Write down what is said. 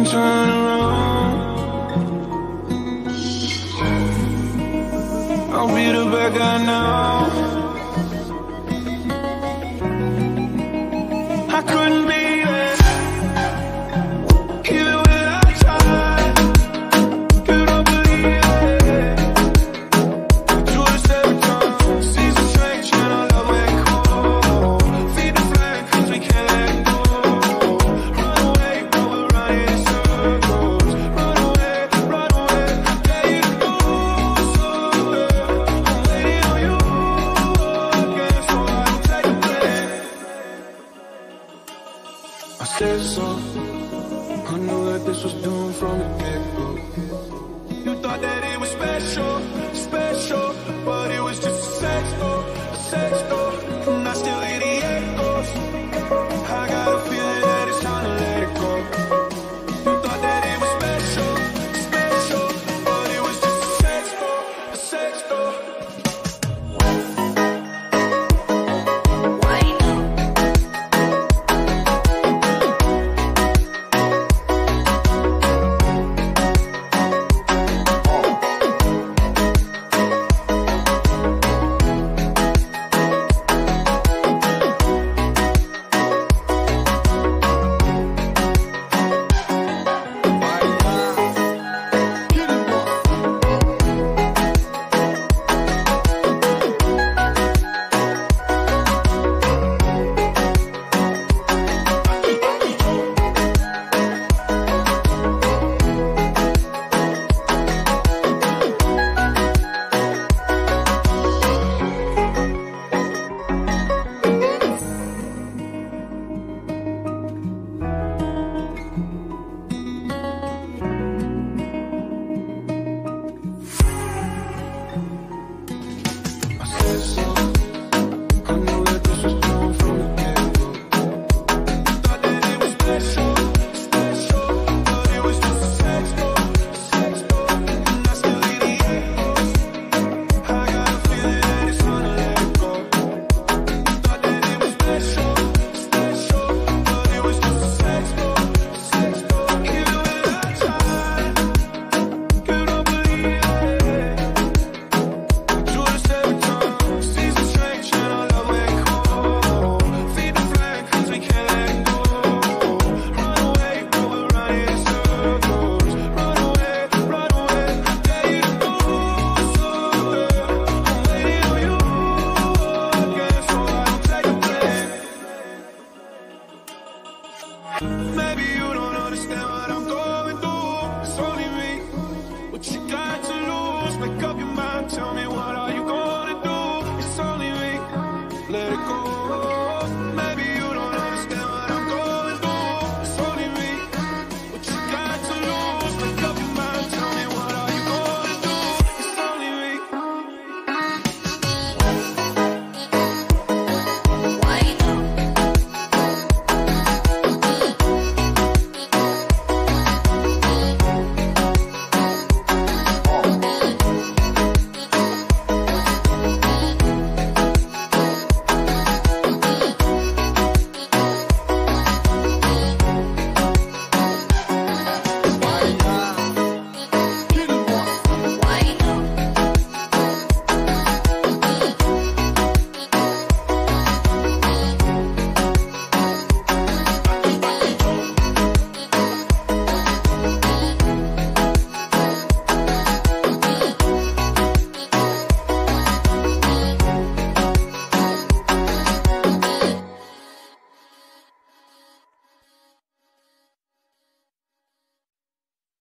turn around. I'll be the bad guy now. I couldn't be there, even when I tried. You don't believe it. Do this every time. Seasons change and our love let go. Feed the flame 'cause we can't let go. Run away, but we're running in circles. Run away, yeah, you know so well. I'm waiting on you again, so I can take a breath. I said so. I knew that this was doomed from the get-go. You thought that it was special, special, but it was just a sex door, and I still hear the echoes. I got a feeling that it's time to let it go. You thought that it was special, special, but it was just a sex door,